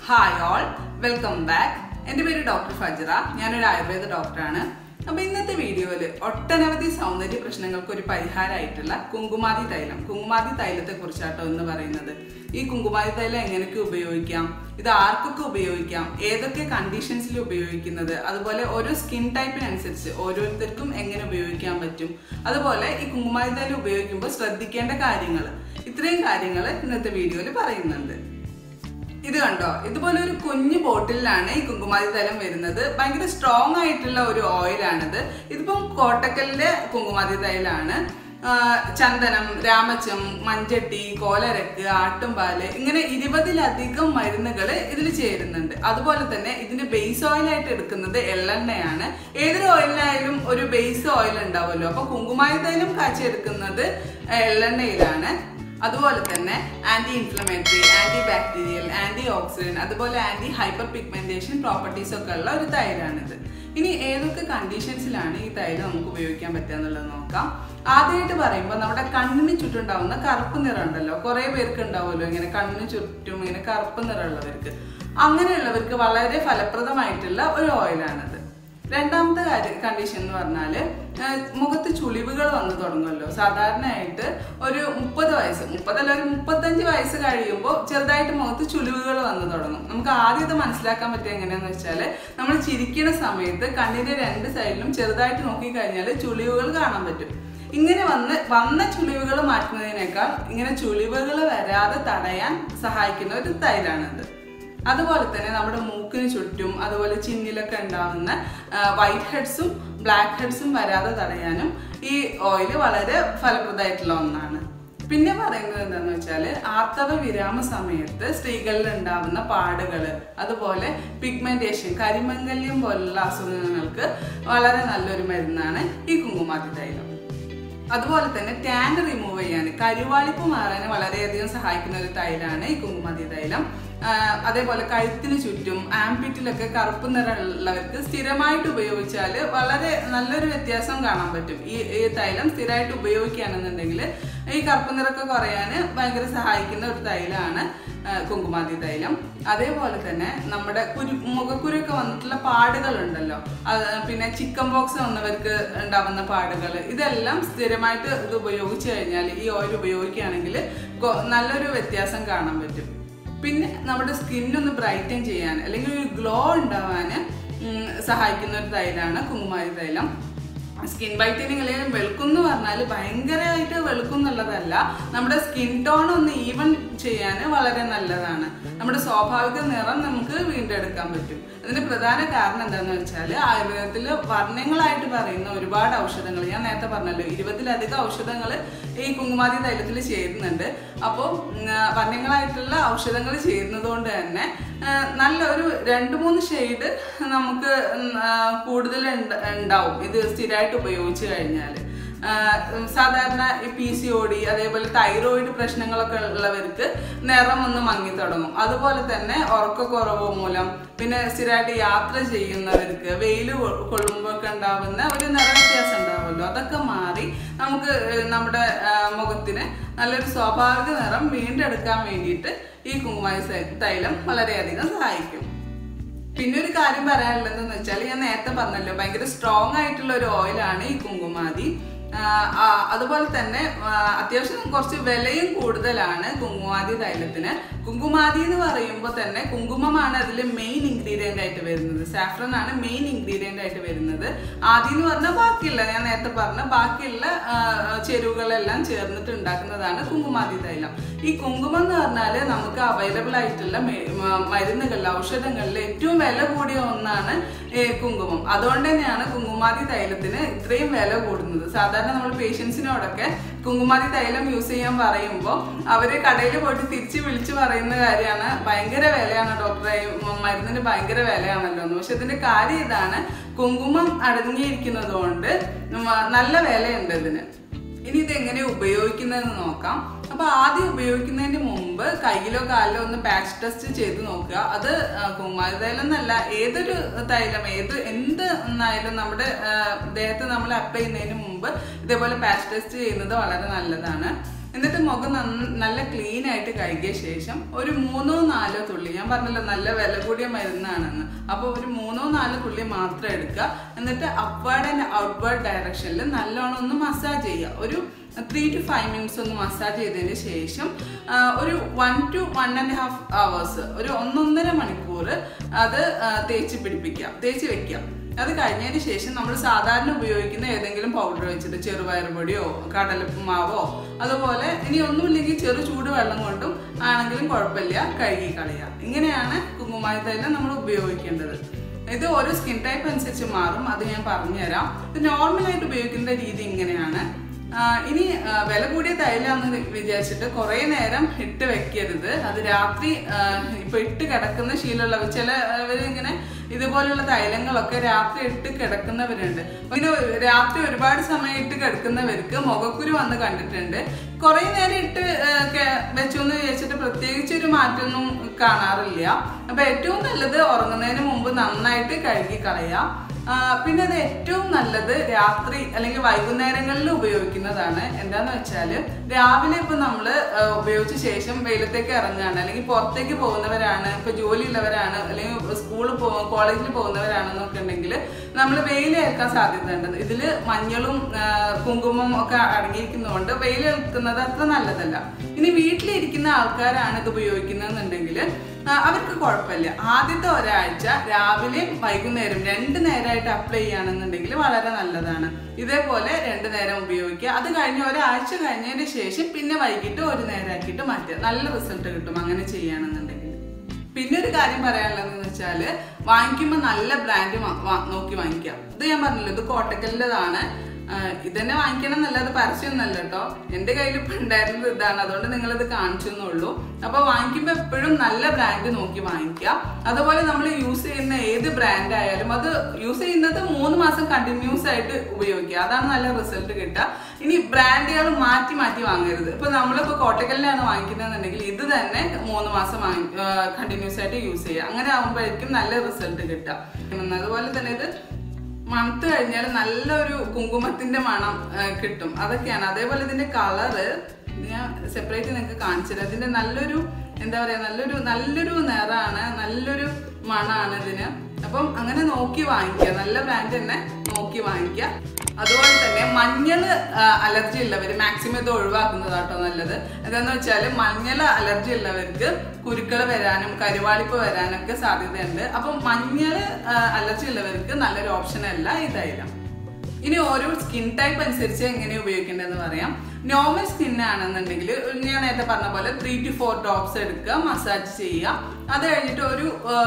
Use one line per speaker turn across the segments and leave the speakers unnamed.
Hi all, welcome back. എൻ്റെ പേര് doctor ഫജ്റ. ഞാനൊരു ആയുർവേദ ഡോക്ടറാണ്. അപ്പോൾ ഇന്നത്തെ വീഡിയോയിൽ ഒട്ടനവധി സൗന്ദര്യ പ്രശ്നങ്ങൾക്ക് ഒരു പരിഹാരമായിട്ടുള്ള കുങ്കുമാതി തൈലത്തെ കുറിച്ചാട്ടോ എന്ന് പറയുന്നത്. ഈ കുങ്കുമാതി തൈലം എങ്ങനെയൊക്കെ ഉപയോഗിക്കാം, ഇത് ആർക്കൊക്കെ ഉപയോഗിക്കാം, ഏതൊക്കെ കണ്ടീഷൻസിൽ ഉപയോഗിക്കുന്നത്, അതുപോലെ ഓരോ സ്കിൻ ടൈപ്പിനനുസരിച്ച് ഓരോരുത്തർക്കും എങ്ങനെ ഉപയോഗിക്കാൻ പറ്റും, അതുപോലെ ഈ കുങ്കുമാതി തൈലം ഉപയോഗിക്കുമ്പോൾ ശ്രദ്ധിക്കേണ്ട കാര്യങ്ങൾ, ഇത്രയും കാര്യങ്ങൾ ഇന്നത്തെ വീഡിയോയിൽ പറയുന്നുണ്ട്. ഇത് കണ്ടോ, ഇതുപോലെ ഒരു കുഞ്ഞു ബോട്ടിലാണ് ഈ കുങ്കുമാതി തൈലം വരുന്നത്. ഭയങ്കര സ്ട്രോങ് ആയിട്ടുള്ള ഒരു ഓയിലാണിത്. ഇതിപ്പം കോട്ടക്കലിന്റെ കുങ്കുമാതി തൈലാണ്. ചന്ദനം, രാമച്ചം, മഞ്ചട്ടി, കോലരക്ക്, ആട്ടുംപാല്, ഇങ്ങനെ 20ലധികം മരുന്നുകൾ ഇതിൽ ചേരുന്നുണ്ട്. അതുപോലെ തന്നെ ഇതിന്റെ ബേസ് ഓയിലായിട്ട് എടുക്കുന്നത് എള്ളെണ്ണയാണ്. ഏതൊരു ഓയിലിനായാലും ഒരു ബേസ് ഓയിൽ ഉണ്ടാവുമല്ലോ. അപ്പൊ കുങ്കുമാതി തൈലം കാച്ചെടുക്കുന്നത് എള്ളെണ്ണയിലാണ്. അതുപോലെ തന്നെ anti inflammatory, antibacterial, antioxidant, അതുപോലെ ആന്റി ഹൈപ്പർ പിഗ്മെന്റേഷൻ പ്രോപ്പർട്ടീസ് ഒക്കെ ഉള്ള ഒരു തൈലാണിത്. ഇനി ഏതൊക്കെ കണ്ടീഷൻസിലാണ് ഈ തൈലം നമുക്ക് ഉപയോഗിക്കാൻ പറ്റുക എന്നുള്ളത് നോക്കാം. ആദ്യമായിട്ട് പറയുമ്പോൾ നമ്മുടെ കണ്ണിന് ചുറ്റുണ്ടാവുന്ന കറുപ്പ് നിറം ഉണ്ടല്ലോ, കുറെ പേർക്ക് ഉണ്ടാവുമല്ലോ ഇങ്ങനെ കണ്ണിന് ചുറ്റും ഇങ്ങനെ കറുപ്പ് നിറമുള്ളവർക്ക്. അങ്ങനെയുള്ളവർക്ക് വളരെ ഫലപ്രദമായിട്ടുള്ള ഒരു ഓയിലാണിത്. രണ്ടാമത്തെ കണ്ടീഷൻ എന്ന് പറഞ്ഞാൽ മുഖത്ത് ചുളിവുകൾ വന്നു തുടങ്ങുമല്ലോ. സാധാരണയായിട്ട് ഒരു 30 വയസ്സ്, 30 ഒരു 35 വയസ്സ് കഴിയുമ്പോൾ ചെറുതായിട്ട് മുഖത്ത് ചുളിവുകൾ വന്നു തുടങ്ങും. നമുക്ക് ആദ്യം ഇത് മനസ്സിലാക്കാൻ പറ്റുക എങ്ങനെയാന്ന് വെച്ചാൽ, നമ്മൾ ചിരിക്കുന്ന സമയത്ത് കണ്ണിന്റെ 2 സൈഡിലും ചെറുതായിട്ട് നോക്കിക്കഴിഞ്ഞാൽ ചുളിവുകൾ കാണാൻ പറ്റും. ഇങ്ങനെ വന്ന ചുളിവുകൾ മാറ്റുന്നതിനേക്കാൾ ഇങ്ങനെ ചുളിവുകൾ വരാതെ തടയാൻ സഹായിക്കുന്ന ഒരു തൈലാണിത്. അതുപോലെ തന്നെ നമ്മുടെ മൂക്കിന് ചുറ്റും അതുപോലെ ചിന്നിലൊക്കെ ഉണ്ടാവുന്ന വൈറ്റ് ഹെഡ്സും ബ്ലാക്ക് ഹെഡ്സും വരാതെ തടയാനും ഈ ഓയിൽ വളരെ ഫലപ്രദമായിട്ടുള്ള ഒന്നാണ്. പിന്നെ പറയുന്നത് എന്താണെന്ന് വെച്ചാൽ, ആർത്തവ വിരാമ സമയത്ത് സ്ത്രീകളിൽ ഉണ്ടാവുന്ന പാടുകൾ, അതുപോലെ പിഗ്മെന്റേഷൻ, കരിമംഗല്യം പോലുള്ള അസുഖങ്ങൾക്ക് വളരെ നല്ലൊരു മരുന്നാണ് ഈ കുങ്കുമാതി തൈലം. അതുപോലെ തന്നെ ടാൻ റിമൂവ് ചെയ്യാൻ, കരുവാളിപ്പ് മാറാൻ വളരെയധികം സഹായിക്കുന്ന ഒരു തൈലാണ് ഈ കുങ്കുമാതി തൈലം. അതേപോലെ കഴുത്തിന് ചുറ്റും ആംപിറ്റിലൊക്കെ കറുപ്പ് നിറമുള്ളവർക്ക് സ്ഥിരമായിട്ട് ഉപയോഗിച്ചാൽ വളരെ നല്ലൊരു വ്യത്യാസം കാണാൻ പറ്റും. ഈ തൈലം സ്ഥിരമായിട്ട് ഉപയോഗിക്കുകയാണെന്നുണ്ടെങ്കിൽ ഈ കറുപ്പ് നിറമൊക്കെ കുറയാൻ ഭയങ്കര സഹായിക്കുന്ന ഒരു തൈലാണ് കുങ്കുമാതി തൈലം. അതേപോലെ തന്നെ നമ്മുടെ മുഖക്കുരുക്കെ വന്നിട്ടുള്ള പാടുകളുണ്ടല്ലോ, പിന്നെ ചിക്കൻ ബോക്സ് വന്നവർക്ക് ഉണ്ടാവുന്ന പാടുകൾ, ഇതെല്ലാം സ്ഥിരമായിട്ട് ഇത് ഉപയോഗിച്ച് കഴിഞ്ഞാൽ, ഈ ഓയിൽ ഉപയോഗിക്കുകയാണെങ്കിൽ നല്ലൊരു വ്യത്യാസം കാണാൻ പറ്റും. പിന്നെ നമ്മുടെ സ്കിന്നൊന്ന് ബ്രൈറ്റൻ ചെയ്യാൻ അല്ലെങ്കിൽ ഒരു ഗ്ലോ ഉണ്ടാവാൻ സഹായിക്കുന്ന ഒരു തൈലാണ് കുങ്കുമാതി തൈലം. സ്കിൻ വൈറ്റനിങ് അല്ലെങ്കിൽ വെളുക്കും എന്ന് പറഞ്ഞാൽ ഭയങ്കരമായിട്ട് വെളുക്കും എന്നുള്ളതല്ല, നമ്മുടെ സ്കിൻ ടോൺ ഒന്ന് ഈവൻ ചെയ്യാൻ വളരെ നല്ലതാണ്. നമ്മുടെ സ്വാഭാവിക നിറം നമുക്ക് വീണ്ടെടുക്കാൻ പറ്റും. അതിന് പ്രധാന കാരണം എന്താണെന്ന് വെച്ചാൽ, ആയുർവേദത്തിൽ വർണ്ണങ്ങളായിട്ട് പറയുന്ന ഒരുപാട് ഔഷധങ്ങൾ, ഞാൻ നേരത്തെ പറഞ്ഞല്ലോ 20ലധികം ഔഷധങ്ങൾ ഈ കുങ്കുമാതി തൈലത്തിൽ ചേരുന്നുണ്ട്. അപ്പോൾ വർണ്ണങ്ങളായിട്ടുള്ള ഔഷധങ്ങൾ ചേരുന്നത് കൊണ്ട് തന്നെ നല്ല ഒരു 2-3 ഷെയ്ഡ് നമുക്ക് കൂടുതൽ ഉണ്ടാവും ഇത് സ്ഥിരമായിട്ട് ഉപയോഗിച്ച് കഴിഞ്ഞാൽ. സാധാരണ ഈ PCOD, അതേപോലെ തൈറോയിഡ് പ്രശ്നങ്ങളൊക്കെ ഉള്ളവർക്ക് നിറം ഒന്ന് മങ്ങി തുടങ്ങും. അതുപോലെ തന്നെ ഉറക്കക്കുറവ് മൂലം, പിന്നെ സ്ഥിരമായിട്ട് യാത്ര ചെയ്യുന്നവർക്ക് വെയിൽ കൊള്ളുമ്പോഴൊക്കെ ഉണ്ടാവുന്ന ഒരു നിറവ്യത്യാസം ഉണ്ടാവുമല്ലോ, അതൊക്കെ മാറി നമുക്ക് നമ്മുടെ മുഖത്തിന് നല്ലൊരു സ്വാഭാവിക നിറം വീണ്ടെടുക്കാൻ വേണ്ടിയിട്ട് ഈ കുങ്കുമാതി തൈലം വളരെയധികം സഹായിക്കും. പിന്നെ ഒരു കാര്യം പറയാനുള്ളതെന്ന് വെച്ചാൽ, ഞാൻ നേരത്തെ പറഞ്ഞല്ലോ ഭയങ്കര സ്ട്രോങ് ആയിട്ടുള്ള ഒരു ഓയിലാണ് ഈ കുങ്കുമാതി. അതുപോലെ തന്നെ അത്യാവശ്യം കുറച്ച് വിലയും കൂടുതലാണ് കുങ്കുമാതി തൈലത്തിന്. കുങ്കുമാതി എന്ന് പറയുമ്പോൾ തന്നെ കുങ്കുമമാണ് അതിൽ മെയിൻ ഇൻഗ്രീഡിയൻ്റ് ആയിട്ട് വരുന്നത്. സാഫ്രൻ ആണ് മെയിൻ ഇൻഗ്രീഡിയൻ്റ് ആയിട്ട് വരുന്നത്. ആദ്യം എന്ന് പറഞ്ഞാൽ ബാക്കിയുള്ള, ഞാൻ നേരത്തെ പറഞ്ഞ ബാക്കിയുള്ള ചേരുവകളെല്ലാം ചേർന്നിട്ട് ഉണ്ടാക്കുന്നതാണ് കുങ്കുമാതി തൈലം. ഈ കുങ്കുമം എന്ന് പറഞ്ഞാൽ നമുക്ക് അവൈലബിൾ ആയിട്ടുള്ള മരുന്നുകളിൽ, ഔഷധങ്ങളിൽ ഏറ്റവും വില കൂടിയ ഒന്നാണ് കുങ്കുമം. അതുകൊണ്ട് തന്നെയാണ് കുങ്കുമാതി തൈലത്തിന് ഇത്രയും വില കൂടുന്നത്. സാധാരണ നമ്മൾ പേഷ്യൻസിനോടൊക്കെ കുങ്കുമാതി തൈലം യൂസ് ചെയ്യാൻ പറയുമ്പോൾ അവര് കടയിൽ പോയിട്ട് തിരിച്ച് വിളിച്ച് പറയുന്ന കാര്യമാണ്, ഭയങ്കര വിലയാണ് ഡോക്ടറെ, മരുന്നിന് ഭയങ്കര വിലയാണല്ലോ എന്ന്. പക്ഷെ ഇതിന്റെ കാര്യം ഇതാണ്, കുങ്കുമം അടങ്ങിയിരിക്കുന്നത് കൊണ്ട് നല്ല വിലയുണ്ട് ഇതിന്. ഇനി ഇതെങ്ങനെ ഉപയോഗിക്കുന്നതെന്ന് നോക്കാം. അപ്പൊ ആദ്യം ഉപയോഗിക്കുന്നതിന് മുമ്പ് കയ്യിലോ കാലിലോ ഒന്ന് പാച്ച് ടെസ്റ്റ് ചെയ്ത് നോക്കുക. അത് കുങ്കുമാതി തൈലം എന്നല്ല, ഏതൊരു തൈലം എന്ത് എന്നായാലും നമ്മുടെ ദേഹത്ത് നമ്മൾ അപ്ലൈ ചെയ്യുന്നതിന് മുമ്പ് ഇതേപോലെ പാച്ച് ടെസ്റ്റ് ചെയ്യുന്നത് വളരെ നല്ലതാണ്. എന്നിട്ട് മുഖം നല്ല ക്ലീൻ ആയിട്ട് കഴുകിയ ശേഷം ഒരു 3-4 തുള്ളി, ഞാൻ പറഞ്ഞല്ലോ നല്ല വില കൂടിയ മരുന്നാണെന്ന്, അപ്പോൾ ഒരു 3-4 തുള്ളി മാത്രം എടുക്കുക. എന്നിട്ട് അപ്വേർഡ് ആൻഡ് ഔട്ട്വേർഡ് ഡയറക്ഷനിൽ നല്ലോണം ഒന്ന് മസാജ് ചെയ്യുക. ഒരു 3 to 5 minutes ഒന്ന് മസാജ് ചെയ്തതിന് ശേഷം ഒരു 1 to 1.5 hours, ഒരു 1.5 മണിക്കൂർ അത് തേച്ച് വെക്കുക. അത് കഴിഞ്ഞതിന് ശേഷം നമ്മൾ സാധാരണ ഉപയോഗിക്കുന്ന ഏതെങ്കിലും പൗഡർ വെച്ചിട്ട്, ചെറുപയർ പൊടിയോ കടലമാവോ, അതുപോലെ ഇനി ഒന്നുമില്ലെങ്കിൽ ചെറു ചൂട് വെള്ളം കൊണ്ടും ആണെങ്കിലും കുഴപ്പമില്ല, കഴുകി കളയുക. ഇങ്ങനെയാണ് കുങ്കുമാതി തൈലം നമ്മൾ ഉപയോഗിക്കേണ്ടത്. ഇത് ഓരോ സ്കിൻ ടൈപ്പ് അനുസരിച്ച് മാറും, അത് ഞാൻ പറഞ്ഞുതരാം. ഇത് നോർമലായിട്ട് ഉപയോഗിക്കുന്ന രീതി ഇങ്ങനെയാണ്. ഇനി വില കൂടിയ തൈലാന്ന് വിചാരിച്ചിട്ട് കുറേ നേരം ഇട്ട് വെക്കരുത്. അത് രാത്രി ഇപ്പൊ ഇട്ട് കിടക്കുന്ന ശീലമുള്ളവർ, ചിലവരിങ്ങനെ ഇതുപോലുള്ള തൈലങ്ങളൊക്കെ രാത്രി ഇട്ട് കിടക്കുന്നവരുണ്ട്. ഇങ്ങനെ രാത്രി ഒരുപാട് സമയം ഇട്ട് കിടക്കുന്നവർക്ക് മുഖക്കുരു വന്ന് കണ്ടിട്ടുണ്ട്. കുറേ നേരം ഇട്ട് വെച്ചു എന്ന് വിചാരിച്ചിട്ട് പ്രത്യേകിച്ച് ഒരു മാറ്റമൊന്നും കാണാറില്ല. അപ്പൊ ഏറ്റവും നല്ലത് ഉറങ്ങുന്നതിന് മുമ്പ് നന്നായിട്ട് കഴുകി കളയാം. പിന്നെ അത് ഏറ്റവും നല്ലത് രാത്രി അല്ലെങ്കിൽ വൈകുന്നേരങ്ങളിൽ ഉപയോഗിക്കുന്നതാണ്. എന്താന്ന് വെച്ചാല് രാവിലെ ഇപ്പൊ നമ്മള് ഉപയോഗിച്ച ശേഷം വെയിലത്തേക്ക് ഇറങ്ങുകയാണ്, അല്ലെങ്കിൽ പുറത്തേക്ക് പോകുന്നവരാണ്, ഇപ്പൊ ജോലിയുള്ളവരാണ്, അല്ലെങ്കിൽ കോളേജിൽ പോകുന്നവരാണെന്നൊക്കെ ഉണ്ടെങ്കിൽ നമ്മൾ വെയിലേൽക്കാൻ സാധ്യതയുണ്ട്. ഇതില് മഞ്ഞളും കുങ്കുമം ഒക്കെ അടങ്ങിയിരിക്കുന്നതുകൊണ്ട് വെയിലേൽക്കുന്നത് അത്ര നല്ലതല്ല. ഇനി വീട്ടിലിരിക്കുന്ന ആൾക്കാരാണ് ഇത് ഉപയോഗിക്കുന്നതെന്നുണ്ടെങ്കിൽ അവർക്ക് കുഴപ്പമില്ല. ആദ്യത്തെ ഒരാഴ്ച രാവിലെയും വൈകുന്നേരം 2 നേരമായിട്ട് അപ്ലൈ ചെയ്യുകയാണെന്നുണ്ടെങ്കിൽ വളരെ നല്ലതാണ്. ഇതേപോലെ 2 നേരം ഉപയോഗിക്കുക. അത് കഴിഞ്ഞ് ഒരാഴ്ച കഴിഞ്ഞതിന് ശേഷം പിന്നെ വൈകിട്ട് 1 നേരമാക്കിയിട്ട് മാറ്റുക. നല്ല റിസൾട്ട് കിട്ടും അങ്ങനെ ചെയ്യുകയാണെന്നുണ്ടെങ്കിൽ. പിന്നെ ഒരു കാര്യം പറയാനുള്ളതെന്ന് വെച്ചാൽ, വാങ്ങിക്കുമ്പോൾ നല്ല ബ്രാൻഡ് നോക്കി വാങ്ങിക്കാം. ഇത് ഞാൻ പറഞ്ഞല്ലോ, ഇത് കോട്ടക്കലിൻ്റെതാണ്. ഇതന്നെ വാങ്ങിക്കണം എന്നല്ല, അത് പരസ്യമൊന്നല്ല കേട്ടോ. എൻ്റെ കയ്യിൽ ഇപ്പം ഉണ്ടായിരുന്നത് ഇതാണ്, അതുകൊണ്ട് നിങ്ങളിത് കാണിച്ചു എന്നുള്ളൂ. അപ്പോൾ വാങ്ങിക്കുമ്പോൾ എപ്പോഴും നല്ല ബ്രാൻഡ് നോക്കി വാങ്ങിക്കുക. അതുപോലെ നമ്മൾ യൂസ് ചെയ്യുന്ന ഏത് ബ്രാൻഡ് ആയാലും അത് യൂസ് ചെയ്യുന്നത് 3 മാസം കണ്ടിന്യൂസ് ആയിട്ട് ഉപയോഗിക്കുക. അതാണ് നല്ല റിസൾട്ട് കിട്ടുക. ഇനി ബ്രാൻഡുകൾ മാറ്റി വാങ്ങരുത്. ഇപ്പൊ നമ്മളിപ്പോൾ കോട്ടക്കലിനാണ് വാങ്ങിക്കുന്നതെന്നുണ്ടെങ്കിൽ ഇത് തന്നെ 3 മാസം കണ്ടിന്യൂസ് ആയിട്ട് യൂസ് ചെയ്യുക. അങ്ങനെ ആകുമ്പോഴേക്കും നല്ല റിസൾട്ട് കിട്ടുക. അതുപോലെ തന്നെ ഇത് മണത്ത് കഴിഞ്ഞാൽ നല്ലൊരു കുങ്കുമത്തിന്റെ മണം കിട്ടും. അതൊക്കെയാണ്. അതേപോലെ ഇതിന്റെ കളറ് ഞാൻ സെപ്പറേറ്റ് നിങ്ങൾക്ക് കാണിച്ചത്. അതിന്റെ നല്ലൊരു എന്താ പറയാ, നല്ലൊരു നിറാണ്, നല്ലൊരു മണാണ് ഇതിന്. അപ്പം അങ്ങനെ നോക്കി വാങ്ങിക്കുക, നല്ല ബ്രാൻഡ് തന്നെ നോക്കി വാങ്ങിക്കുക. അതുപോലെ തന്നെ മഞ്ഞൾ അലർജി ഉള്ളവർ മാക്സിമം ഇത് ഒഴിവാക്കുന്നതാട്ടോ നല്ലത്. എന്താന്ന് വെച്ചാൽ മഞ്ഞൾ അലർജി ഉള്ളവർക്ക് കുരുക്കൾ വരാനും കരുവാളിപ്പ് വരാനൊക്കെ സാധ്യതയുണ്ട്. അപ്പം മഞ്ഞൾ അലർജി ഉള്ളവർക്ക് നല്ലൊരു ഓപ്ഷൻ അല്ല ഈ തൈലം. ഇനി ഓരോ സ്കിൻ ടൈപ്പ് അനുസരിച്ച് എങ്ങനെ ഉപയോഗിക്കേണ്ടതെന്ന് പറയാം. നോർമൽ സ്കിൻ ആണെന്നുണ്ടെങ്കിൽ ഞാൻ നേരത്തെ പറഞ്ഞ പോലെ 3 to 4 ഡ്രോപ്സ് എടുക്കുക, മസാജ് ചെയ്യുക. അത് കഴിഞ്ഞിട്ട് ഒരു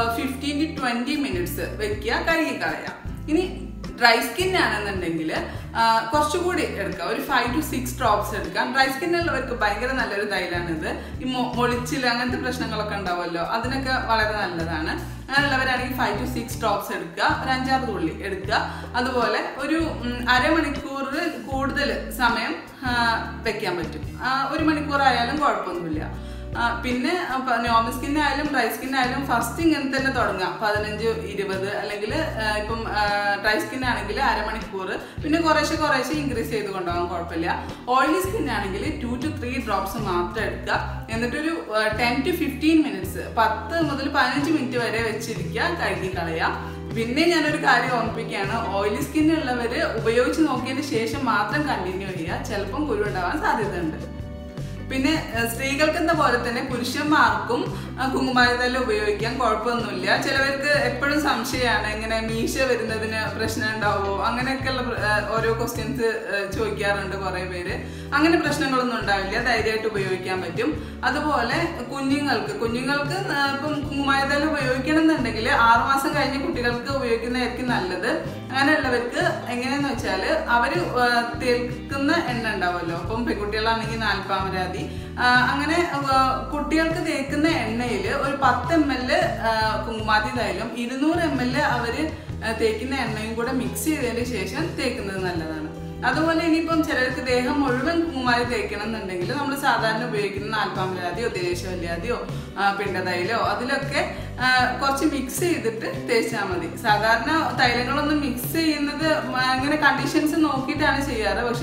15 to 20 minutes വെക്കുക, കഴുകി കളയുക. ഇനി ഡ്രൈ സ്കിൻ ആണെന്നുണ്ടെങ്കിൽ കുറച്ചുകൂടി എടുക്കുക, ഒരു 5 to 6 ഡ്രോപ്സ് എടുക്കാം. ഡ്രൈ സ്കിന്നുള്ളവർക്ക് ഭയങ്കര നല്ലൊരു തൈലാണിത്. ഈ മൊളിച്ചിൽ അങ്ങനത്തെ പ്രശ്നങ്ങളൊക്കെ ഉണ്ടാവുമല്ലോ, അതിനൊക്കെ വളരെ നല്ലതാണ്. അങ്ങനെയുള്ളവരാണെങ്കിൽ 5 to 6 ഡ്രോപ്സ് എടുക്കുക, ഒരു 5-6 തുള്ളി എടുക്കുക. അതുപോലെ ഒരു അരമണിക്കൂറിൽ കൂടുതൽ സമയം വെക്കാൻ പറ്റും. 1 മണിക്കൂറായാലും കുഴപ്പമൊന്നുമില്ല. പിന്നെ നോർമൽ സ്കിൻ ആയാലും ഡ്രൈ സ്കിൻ ആയാലും ഫസ്റ്റ് ഇങ്ങനെ തന്നെ തുടങ്ങാം, 15-20, അല്ലെങ്കിൽ ഇപ്പം ഡ്രൈ സ്കിൻ ആണെങ്കിൽ അരമണിക്കൂർ, പിന്നെ കുറേശ്ശെ ഇൻക്രീസ് ചെയ്ത് കൊണ്ടുപോകാൻ കുഴപ്പമില്ല. ഓയിലി സ്കിൻ ആണെങ്കിൽ 2 to 3 ഡ്രോപ്സ് മാത്രം എടുക്കുക. എന്നിട്ടൊരു 10 to 15 minutes, 10 മുതൽ 15 മിനിറ്റ് വരെ വെച്ചിരിക്കുക, കഴുകി കളയാം. പിന്നെ ഞാനൊരു കാര്യം ഓർമ്മിപ്പിക്കുകയാണ്, ഓയിലി സ്കിൻ ഉള്ളവർ ഉപയോഗിച്ച് നോക്കിയതിന് ശേഷം മാത്രം കണ്ടിന്യൂ ചെയ്യുക, ചിലപ്പം കുരു ഉണ്ടാവാൻ സാധ്യതയുണ്ട്. പിന്നെ സ്ത്രീകൾക്കെന്ന പോലെ തന്നെ പുരുഷന്മാർക്കും കുങ്കുമാതി തൈലം ഉപയോഗിക്കാൻ കുഴപ്പമൊന്നുമില്ല. ചിലവർക്ക് എപ്പോഴും സംശയമാണ്, ഇങ്ങനെ മീശ വരുന്നതിന് പ്രശ്നം ഉണ്ടാവുമോ, അങ്ങനെയൊക്കെയുള്ള ഓരോ ക്വസ്റ്റ്യൻസ് ചോദിക്കാറുണ്ട് കുറേ പേര്. അങ്ങനെ പ്രശ്നങ്ങളൊന്നും ഉണ്ടാവില്ല, ധൈര്യമായിട്ട് ഉപയോഗിക്കാൻ പറ്റും. അതുപോലെ കുഞ്ഞുങ്ങൾക്ക് ഇപ്പം കുങ്കുമാതി തൈലം ഉപയോഗിക്കണം എന്നുണ്ടെങ്കിൽ 6 മാസം കഴിഞ്ഞ് കുട്ടികൾക്ക് ഉപയോഗിക്കുന്നതായിരിക്കും നല്ലത്. അങ്ങനെയുള്ളവർക്ക് എങ്ങനെയാന്ന് വെച്ചാൽ അവർ തേക്കുന്ന എണ്ണ ഉണ്ടാവുമല്ലോ, അപ്പം പെൺകുട്ടികളാണെങ്കിൽ നാൽപ്പാമരാതി, അങ്ങനെ കുട്ടികൾക്ക് തേക്കുന്ന എണ്ണയിൽ ഒരു 10 ml കുങ്കുമാതി തൈലം 200 ml അവര് തേക്കുന്ന എണ്ണയും കൂടെ മിക്സ് ചെയ്തതിന് ശേഷം തേക്കുന്നത് നല്ലതാണ്. അതുപോലെ ഇനിയിപ്പം ചിലർക്ക് ദേഹം മുഴുവൻ കുങ്കുമാതി തേക്കണം എന്നുണ്ടെങ്കിൽ നമ്മൾ സാധാരണ ഉപയോഗിക്കുന്ന നാൽപ്പാമരാതിയോ ദിനേശവല്യാദിയോ പിണ്ടതൈലോ അതിലൊക്കെ കുറച്ച് മിക്സ് ചെയ്തിട്ട് തേച്ചാൽ മതി. സാധാരണ തൈലങ്ങളൊന്നും മിക്സ് ചെയ്യുന്നത് അങ്ങനെ കണ്ടീഷൻസ് നോക്കിയിട്ടാണ് ചെയ്യാറ്. പക്ഷെ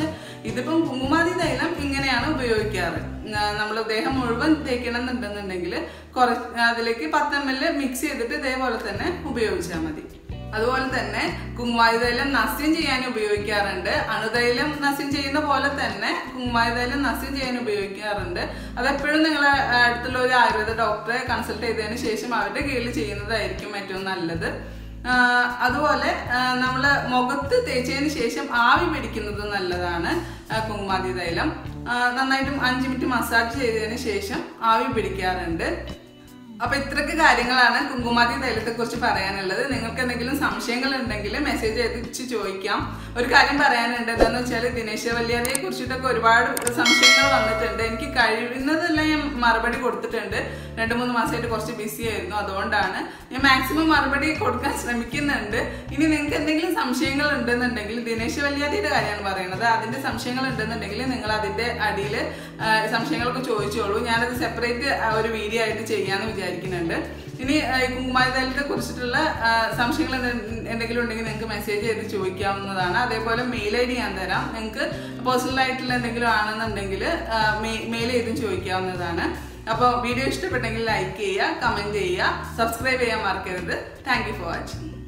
ഇതിപ്പം കുങ്കുമാതി തൈലം ഇങ്ങനെയാണ് ഉപയോഗിക്കാറ്. നമ്മൾ ദേഹം മുഴുവൻ തേക്കണമെന്നുണ്ടെന്നുണ്ടെങ്കിൽ അതിലേക്ക് 10 ml മിക്സ് ചെയ്തിട്ട് ഇതേപോലെ തന്നെ ഉപയോഗിച്ചാൽ മതി. അതുപോലെ തന്നെ കുങ്കുമാതി തൈലം നസ്യം ചെയ്യാൻ ഉപയോഗിക്കാറുണ്ട്. അണുതൈലം നസ്യം ചെയ്യുന്ന പോലെ തന്നെ കുങ്കുമാതി തൈലം നസ്യം ചെയ്യാൻ ഉപയോഗിക്കാറുണ്ട്. അതെപ്പോഴും നിങ്ങൾ അടുത്തുള്ള ഒരു ആയുർവേദ ഡോക്ടറെ കൺസൾട്ട് ചെയ്തതിന് ശേഷം അവരുടെ കീഴിൽ ചെയ്യുന്നതായിരിക്കും ഏറ്റവും നല്ലത്. അതുപോലെ നമ്മൾ മുഖത്ത് തേച്ചതിന് ശേഷം ആവി പിടിക്കുന്നത് നല്ലതാണ്. കുങ്കുമാതി തൈലം നന്നായിട്ടും 5 മിനിറ്റ് മസാജ് ചെയ്തതിന് ശേഷം ആവി പിടിക്കാറുണ്ട്. അപ്പൊ ഇത്രയൊക്കെ കാര്യങ്ങളാണ് കുങ്കുമാതി തൈലത്തെ കുറിച്ച് പറയാനുള്ളത്. നിങ്ങൾക്ക് എന്തെങ്കിലും സംശയങ്ങൾ ഉണ്ടെങ്കിൽ മെസ്സേജ് അയച്ച് ചോദിക്കാം. ഒരു കാര്യം പറയാനുണ്ട്, എന്താണെന്ന് വെച്ചാൽ ദിനേശവല്യാദിയെ കുറിച്ചിട്ടൊക്കെ ഒരുപാട് സംശയങ്ങൾ വന്നിട്ടുണ്ട്. എനിക്ക് കഴിയുന്നതെല്ലാം ഞാൻ മറുപടി കൊടുത്തിട്ടുണ്ട്. 2-3 മാസമായിട്ട് കുറച്ച് ബിസി ആയിരുന്നു, അതുകൊണ്ടാണ് ഞാൻ മാക്സിമം മറുപടി കൊടുക്കാൻ ശ്രമിക്കുന്നുണ്ട്. ഇനി നിങ്ങൾക്ക് എന്തെങ്കിലും സംശയങ്ങൾ ഉണ്ടെന്നുണ്ടെങ്കിൽ, ദിനേശവല്യാദിയുടെ കാര്യമാണ് പറയുന്നത്, അതിന്റെ സംശയങ്ങൾ ഉണ്ടെന്നുണ്ടെങ്കിൽ നിങ്ങൾ അതിന്റെ അടിയിൽ സംശയങ്ങളൊക്കെ ചോദിച്ചോളൂ. ഞാനത് സെപ്പറേറ്റ് ഒരു വീഡിയോ ആയിട്ട് ചെയ്യാന്ന് വിചാരിക്കുന്നുണ്ട്. ഇനി കുങ്കുമാതി തൈലത്തെ കുറിച്ചിട്ടുള്ള സംശയങ്ങൾ എന്തെങ്കിലും ഉണ്ടെങ്കിൽ നിങ്ങൾക്ക് മെസ്സേജ് ചെയ്ത് ചോദിക്കാവുന്നതാണ്. അതേപോലെ മെയിൽ ID ഞാൻ തരാം. നിങ്ങൾക്ക് പേഴ്സണൽ ആയിട്ടുള്ള എന്തെങ്കിലും ആണെന്നുണ്ടെങ്കിൽ മെയിൽ ചെയ്തും ചോദിക്കാവുന്നതാണ്. അപ്പോൾ വീഡിയോ ഇഷ്ടപ്പെട്ടെങ്കിൽ ലൈക്ക് ചെയ്യുക, കമന്റ് ചെയ്യുക, സബ്സ്ക്രൈബ് ചെയ്യാൻ മറക്കരുത്. Thank you for watching.